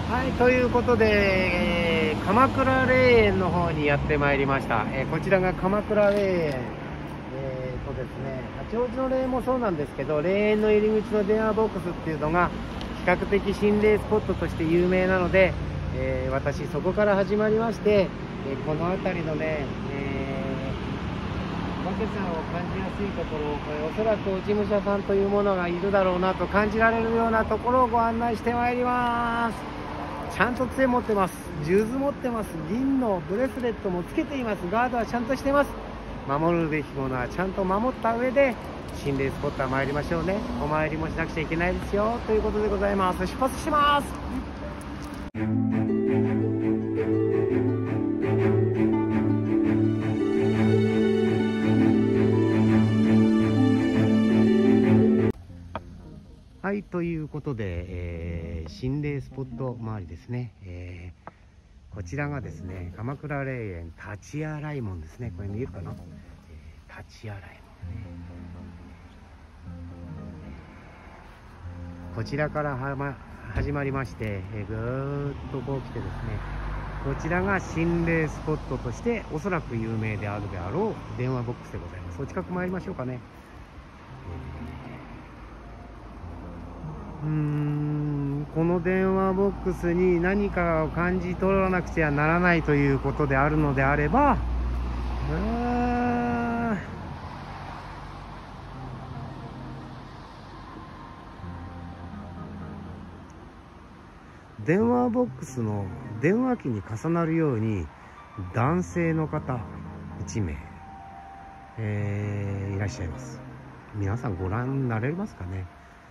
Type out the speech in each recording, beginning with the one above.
はい、ということで、鎌倉霊園の方にやってまいりました。こちらが鎌倉霊園。ですね、八王子の霊園もそうなんですけど、霊園の入り口の電話ボックスっていうのが比較的心霊スポットとして有名なので、私そこから始まりまして、この辺りのね、お化けさんを感じやすいところ、おそらく落ち武者さんというものがいるだろうなと感じられるようなところをご案内してまいります。ちゃんと杖持ってます。数珠持ってます。銀のブレスレットもつけています。ガードはちゃんとしてます。守るべきものはちゃんと守った上で心霊スポットは参りましょうね。お参りもしなくちゃいけないですよということでございます。出発します。はい、ということで、心霊スポット周りですね、こちらがですね、鎌倉霊園立洗い門ですね。これ見えるかな、立洗い門ね。こちらから始まりまして、ぐーっとこう来てですね、こちらが心霊スポットとしておそらく有名であるであろう電話ボックスでございます。お近く参りましょうかね。この電話ボックスに何かを感じ取らなくちゃならないということであるのであれば、電話ボックスの電話機に重なるように男性の方1名、いらっしゃいます。皆さんご覧になれますかね。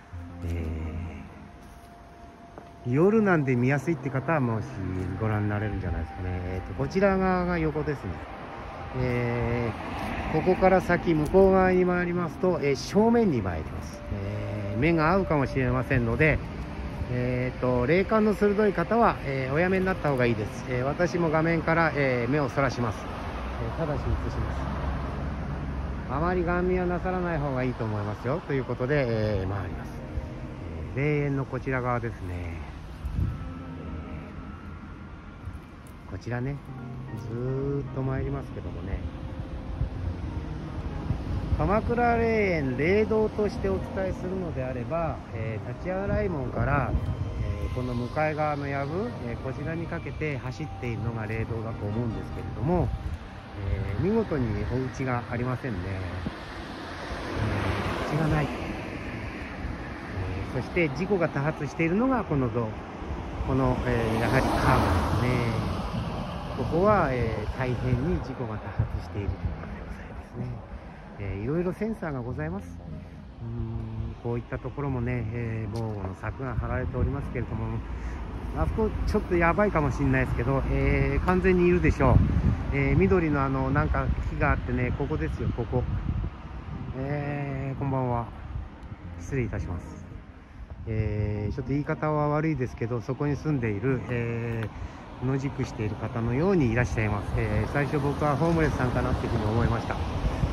夜なんで見やすいって方はもしご覧になれるんじゃないですかね。こちら側が横ですね。ここから先向こう側に回りますと、正面に参ります。目が合うかもしれませんので、霊感の鋭い方は、おやめになった方がいいです。私も画面から、目をそらします。ただし映します。あまりガン見はなさらない方がいいと思いますよということで、回ります。霊園のこちら側ですね。こちらね、ずーっと参りますけどもね、鎌倉霊園霊道としてお伝えするのであれば、立洗い門から、この向かい側の藪、こちらにかけて走っているのが霊道だと思うんですけれども、見事にお家がありませんね。家がない。そして事故が多発しているのがこのやはりカーブですね。ここは、大変に事故が多発しているところでございますね。いろいろセンサーがございます。こういったところもね、防護の柵が張られておりますけれども、あそこちょっとやばいかもしれないですけど、完全にいるでしょう。緑のなんか木があってね、ここですよ、ここ。こんばんは。失礼いたします。ちょっと言い方は悪いですけど、そこに住んでいる、野宿している方のようにいらっしゃいます。最初僕はホームレスさんかなっていうふうに思いました。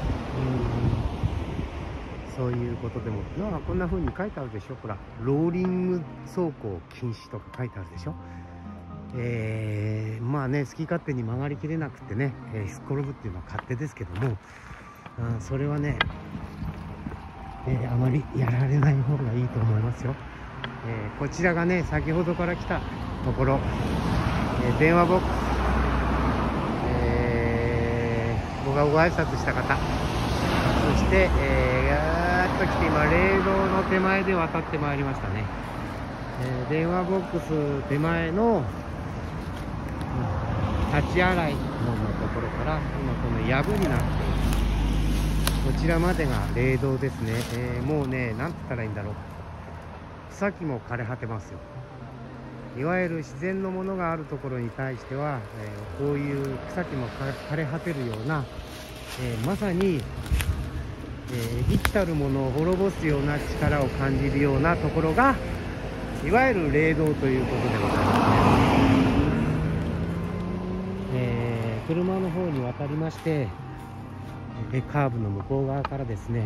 そういうことでも、こんな風に書いてあるでしょ。ほら、ローリング走行禁止とか書いてあるでしょ。まあね、好き勝手に曲がりきれなくてね、すっ転ぶっていうのは勝手ですけども、それはね、あまりやられない方がいいと思いますよ。こちらがね、先ほどから来たところ、電話ボックス、僕がご挨拶した方、そして、ガーッと来て今霊道の手前で渡ってまいりましたね。電話ボックス手前の立ち洗い門のところから今この藪になっているこちらまでが霊道ですね。もうね、なんて言ったらいいんだろう、草木も枯れ果てますよ。いわゆる自然のものがあるところに対しては、こういう草木も枯れ果てるような、まさに、生きたるものを滅ぼすような力を感じるようなところがいわゆる霊道ということでございますね。車の方に渡りまして、カーブの向こう側からですね、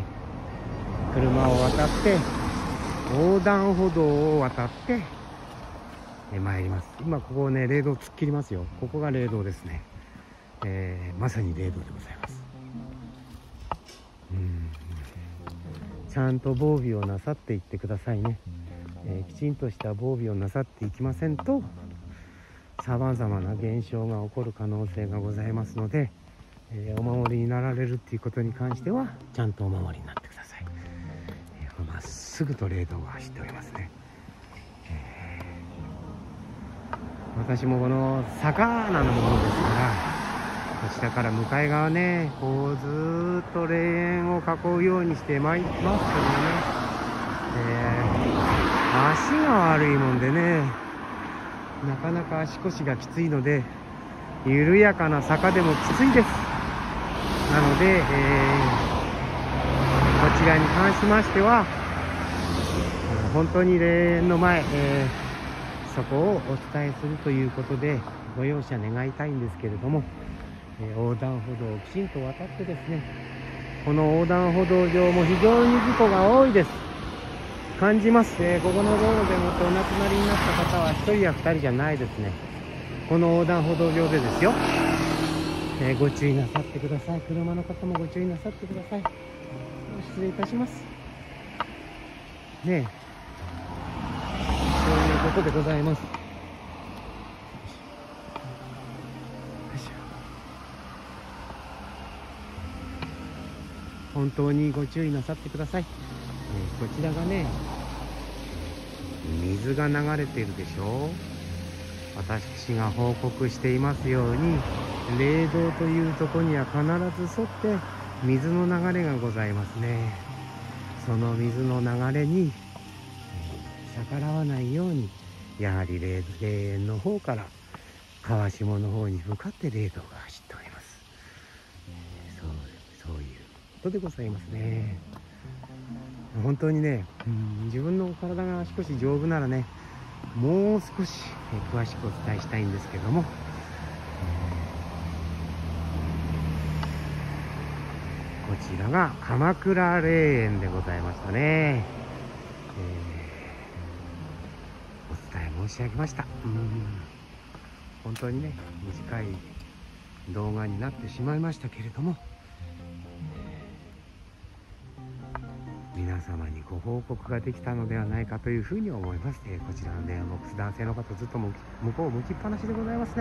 車を渡って横断歩道を渡って参ります。今ここをね霊道突っ切りますよ。ここが霊道ですね。まさに霊道でございます。ちゃんと防備をなさっていってくださいね。きちんとした防備をなさっていきませんとさまざまな現象が起こる可能性がございますので、お守りになられるっていうことに関してはちゃんとお守りになってください。まっすぐと霊道が走っておりますね。私もこの坂なものですからこちらから向かい側ねこうずーっと霊園を囲うようにしてまいりますけどね、足が悪いもんでねなかなか足腰がきついので緩やかな坂でもきついです。なので、こちらに関しましては本当に霊園の前、そこをお伝えするということでご容赦願いたいんですけれども、横断歩道をきちんと渡ってですねこの横断歩道上も非常に事故が多いです。感じます。ここの道路でもってお亡くなりになった方は1人や2人じゃないですね。この横断歩道上でですよ。ご注意なさってください。車の方もご注意なさってください。失礼いたします。ねえ。そういうことでございます。本当にご注意なさってください。こちらがね、水が流れているでしょう。私が報告していますように霊道というところには必ず沿って水の流れがございますね。その水の流れに逆らわないようにやはり霊園の方から川下の方に向かって霊道が走っております。そういうことでございますね。本当にね、自分の体が少し丈夫ならねもう少し詳しくお伝えしたいんですけども、こちらが鎌倉霊園でございましたね。お伝え申し上げました。本当にね短い動画になってしまいましたけれども、皆様にご報告ができたのではないかというふうに思います。こちらの電話ボックス男性の方ずっと向こう向きっぱなしでございますね。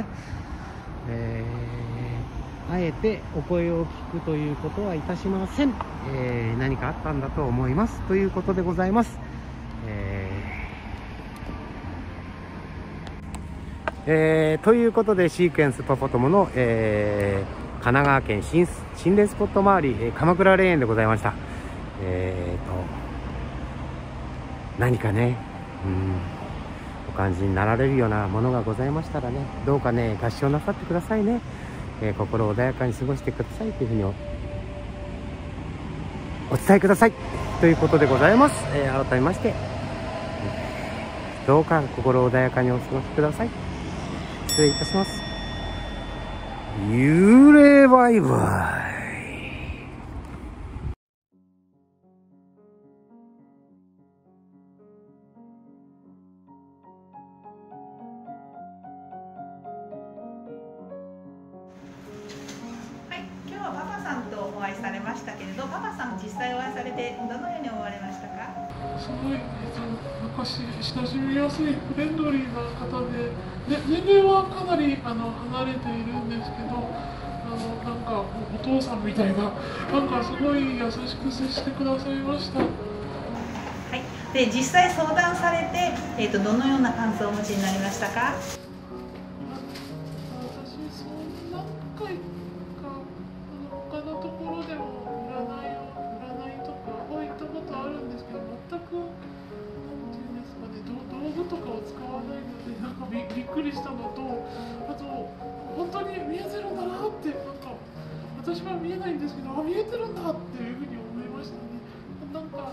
あえてお声を聞くということはいたしません。何かあったんだと思いますということでございます。ということでシークエンスパパ友の、神奈川県心霊スポット周り、鎌倉霊園でございました。何かねお感じになられるようなものがございましたらねどうかね合唱なさってくださいね。心穏やかに過ごしてくださいというふうにお伝えくださいということでございます。改めましてどうか心穏やかにお過ごしください。失礼いたします。幽霊バイバイ。 今日はパパさんとお会いされましたけれど、パパさん実際お会いされてどのように思われましたか？ すごい、昔親しみやすいフレンドリーな方で、年齢はかなり離れているんですけど、なんかお父さんみたいな、なんかすごい優しく接してくださいました。はい。 で実際相談されて、どのような感想をお持ちになりましたか？ 私何回か他のところでも占いとかこういったことあるんですけど、全くなんていうんですかね、道具とかを使わないのでなんかびっくりしたのと、あと本当に見えてるんだなって、なんか私は見えないんですけど、見えてるんだっていうふうに思いましたね。なんか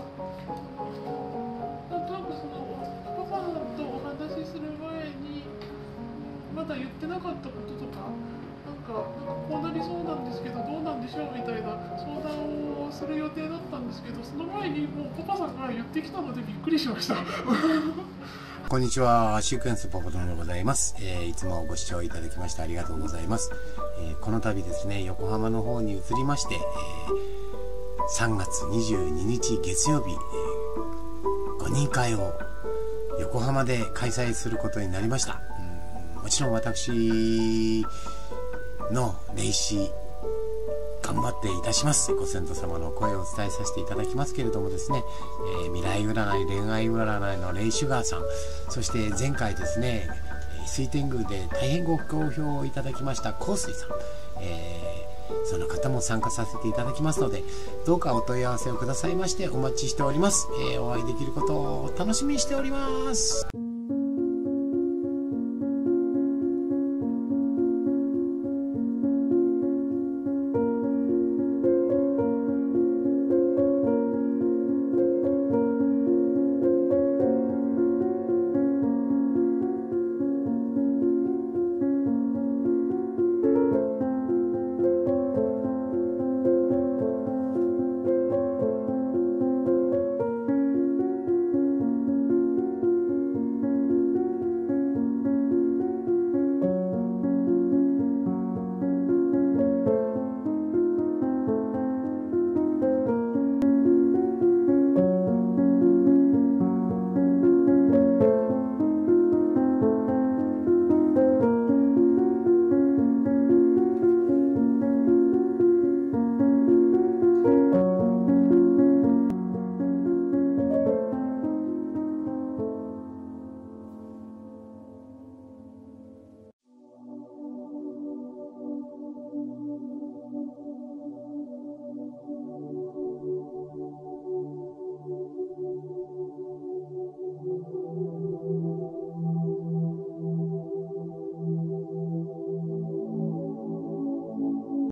なんとなくそのパパとお話しする前にまだ言ってなかったこととか、なんかこうなりそうなんですけどどうなんでしょうみたいな相談をする予定だったんですけど、その前にもうパパさんが言ってきたのでびっくりしました。 こんにちは、シークエンスポポトンでございます。いつもご視聴いただきましてありがとうございます。この度ですね、横浜の方に移りまして、3月22日月曜日、5人会を横浜で開催することになりました。もちろん私の霊視頑張っていたします。ご先祖様の声をお伝えさせていただきますけれどもですね、未来占い、恋愛占いのレイシュガーさん、そして前回ですね、水天宮で大変ご好評をいただきました香水さん、その方も参加させていただきますので、どうかお問い合わせをくださいましてお待ちしております。お会いできることを楽しみにしております。